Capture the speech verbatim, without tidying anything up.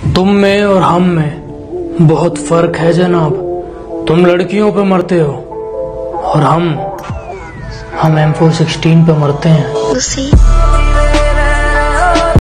तुम में और हम में बहुत फर्क है जनाब। तुम लड़कियों पे मरते हो और हम हम एम फोर सिक्सटीन पे मरते हैं।